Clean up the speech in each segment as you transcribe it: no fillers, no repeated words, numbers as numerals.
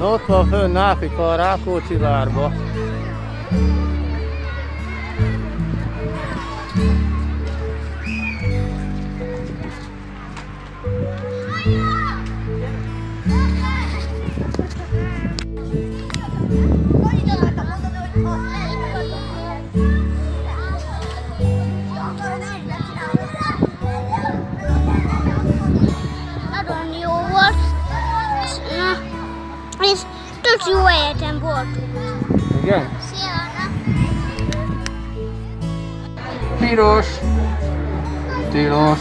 Ott van fönn Áfrika a Rákóczi várba. Nagyon jó volt. És tök jó helyeken voltunk. Igen? Szia! Piros, tilos,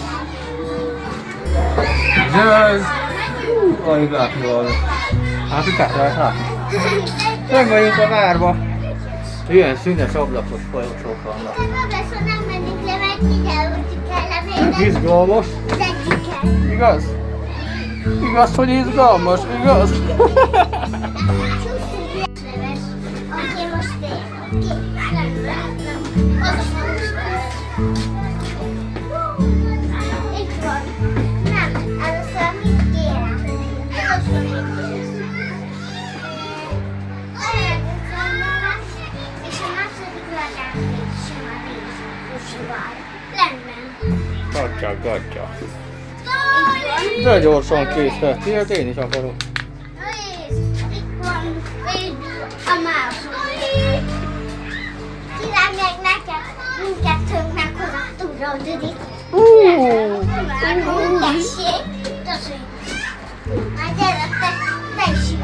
zöld. Alig látni valami. Áfrikát lehet látni. Nem vagyunk a várba. Ilyen színes ablakos folyosók vannak. Persze nem mennénk le, mert mindenhogy kell levédeni. Izgalmas. Az egyiket. Igaz? Igaz, hogy izgalmas, igaz? Leves, aki most él. Az most itt van. Nem, először mit kérem? Először mit kérem? És a második legyen sima vízúsival. Rendben. Gatya. De gyorsan készített, ilyet én is akarok. Itt van végül a második. Kérem meg neked, mindkettőnknek hozzá tudod itt. Tessék. Na gyere, te is